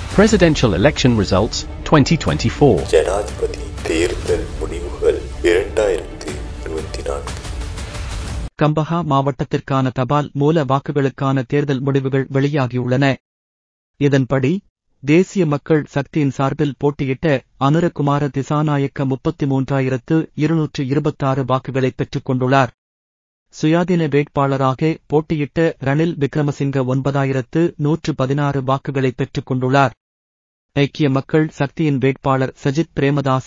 Presidential election results 2024. ஜனாதிபதி தேர்தல் முடிவுகள் 2024. கம்பஹா மாவட்டத்திற்கான தபால் மூல வாக்குகளுக்கான தேர்தல் முடிவுகள் வெளியாகியுள்ளன. இதன்படி தேசிய மக்கள் சக்தியின் சார்பில் போட்டியிட்ட அனுரகுமார திசாநாயக்க 33,226 வாக்குகளை பெற்றுக் கொண்டுள்ளார். சுயாதீன வேட்பாளராக போட்டியிட்ட ரணில் விக்ரமசிங்க 9,116 வாக்குகளை பெற்றுக் கொண்டுள்ளார். ஐக்கிய மக்கள் சக்தியின் வேட்பாளர் சஜித் பிரேமதாச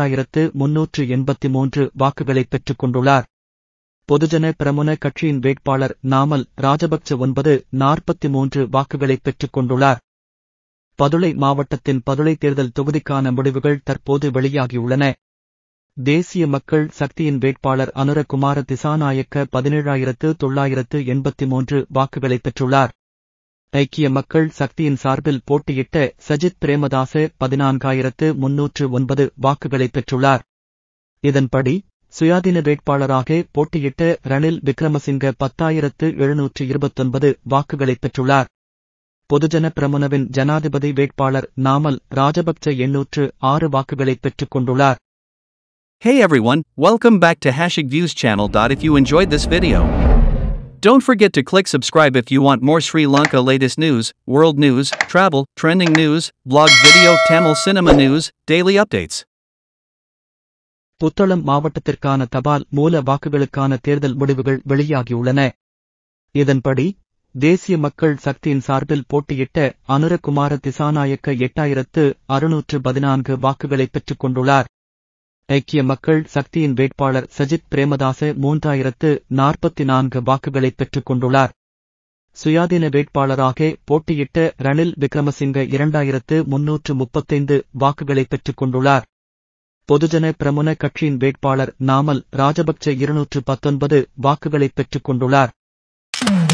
6,383 வாக்குகளை பெற்றுக் கொண்டுள்ளார். பொதுஜன பிரமுன கட்சியின் வேட்பாளர் நாமல் ராஜபக்ச 943 வாக்குகளை பெற்றுக் கொண்டுள்ளார். பதுளை மாவட்டத்தின் பதுளை தேர்தல் தொகுதிக்கான முடிவுகள் தற்போது வெளியாகியுள்ளன. தேசிய மக்கள் சக்தியின் வேட்பாளர் அனுரகுமார திசாநாயக்க 17,983 வாக்குகளை பெற்றுள்ளார். ஐக்கிய மக்கள் சக்தியின் சார்பில் போட்டியிட்ட சஜித் பிரேமதாச 14,309 வாக்குகளை பெற்றுள்ளார். இதன்படி சுயாதீன வேட்பாளராக போட்டியிட்ட ரணில் விக்ரமசிங்க 10,729 வாக்குகளை பெற்றுள்ளார். பொதுஜன பிரமுனவின் ஜனாதிபதி வேட்பாளர் நாமல் ராஜபக்ச 806 வாக்குகளை பெற்றுக் கொண்டுள்ளார். Hey everyone, welcome back to #views channel. If you enjoyed this video, don't forget to click subscribe if you want more Sri Lanka latest news, world news, travel, trending news, vlog video, Tamil cinema news, daily updates. Puttalam மாவட்டத்திற்கான தபால் மூல வாக்குகளுக்கான தேர்தல் முடிவுகள் வெளியாகியுள்ளன. இதன்படி தேசிய மக்கள் சக்தியின் சார்பில் போட்டியிட்ட அனுரகுமார திசாநாயக்க 8,614 வாக்குகளை பெற்றுக் கொண்டுள்ளார். ஐக்கிய மக்கள் சக்தியின் வேட்பாளர் சஜித் பிரேமதாச 3,044 வாக்குகளை பெற்றுக் கொண்டுள்ளார். சுயாதீன வேட்பாளராக போட்டியிட்ட ரணில் விக்ரமசிங்க 2,335 வாக்குகளை பெற்றுக் கொண்டுள்ளார். பொதுஜன பிரமுன கட்சியின் வேட்பாளர் நாமல் ராஜபக்ச 219 வாக்குகளை பெற்றுக் கொண்டுள்ளார்.